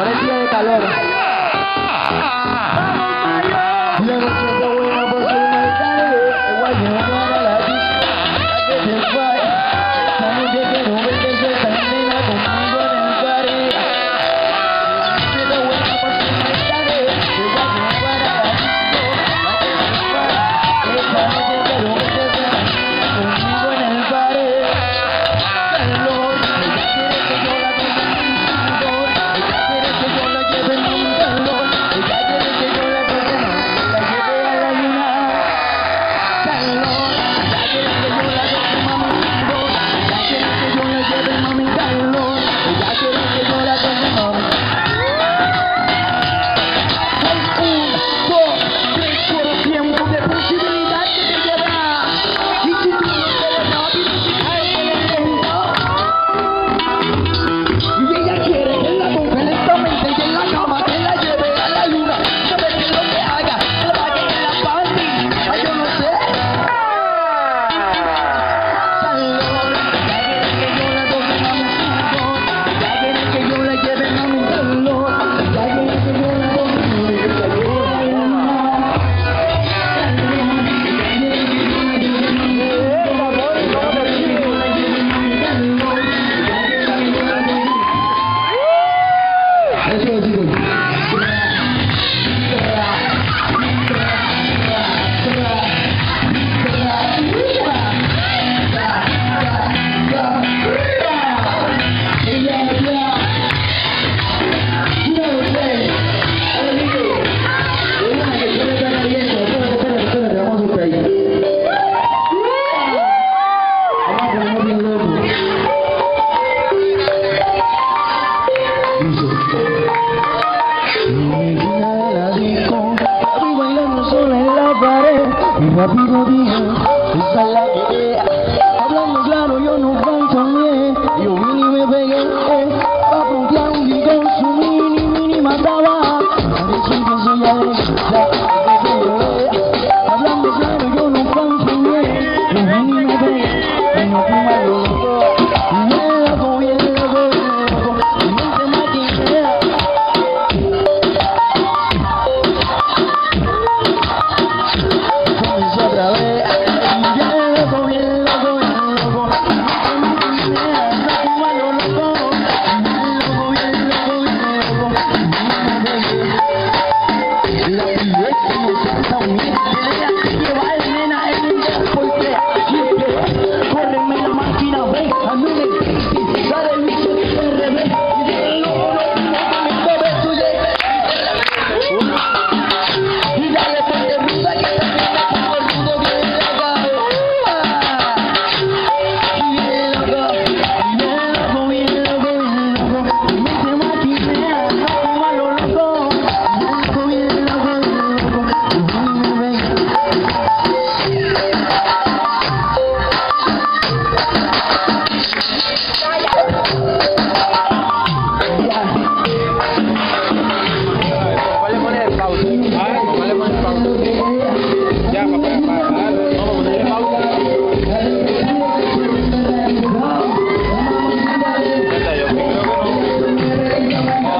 Ahora es día de calor. La noche está buena por su maldad. Igual que no para la disco, que te falla. Esta noche quiero verte suelta, nena, conmigo en el party. La noche está buena por su maldad. Igual que no para la disco, que te falla. Esta noche quiero verte suelta, nena, conmigo en el party. Calor, ella quiere que yo la tenga en mi calor. Ella quiere que yo la lleve en mi calor. Ella quiere que yo la lleve a la luna. Calor, ella quiere que yo la toque, mami, calor. Ella quiere que yo la lleve, mami, calor. Ella quiere que yo la toque, mami. Hay 1, 2, 3, 4 tiempos de posibilidad que te llevará. Y si tú no quieres rápido, si caes lento. Y ella quiere que la toque lentamente y en la cama que la lleve a la luna. ¿Sabe qué es lo que haga? La baje en la panty. Ay, yo no sé. Calor, ella quiere que yo la toque, mami, calor. Ella quiere que yo la lleve, mami, calor. Ella quiere que yo la toque, mami, que la lleve a la luna. Eso es, chicos. Y rápido dije, esa es la que es. Hablando claro, yo no fantoneé. Yo vine y me pegué, pa' frontear un día con su mini mataba. A decir que soy alegría, que se llevé. Hablando claro, yo no fantoneé. Yo vine y me pegué, y no fui mal loco. Bien loco, bien loco, bien loco. Y no sé más quién sea. Otra vez, bien loco, bien loco, bien loco. No como a lo loco. Bien loco, bien loco, bien loco. La pileta no se está uniendo. Lleva el nena en un 2x3. Córreme la máquina, ven, a mí me crisis. Dale el bicho al revés. Y dile loco, no, mi bebé tuyo. Y dale ponte ruda que esta nena como rudo bien loca. Bien loco, bien loco, bien loco, bien loco. Y me se maquinea, no como a lo loco. Bien loco, bien loco, bien loco. Y me ven. ¿Cuál le pone el pausa? ¿Cuál le pone el pausa?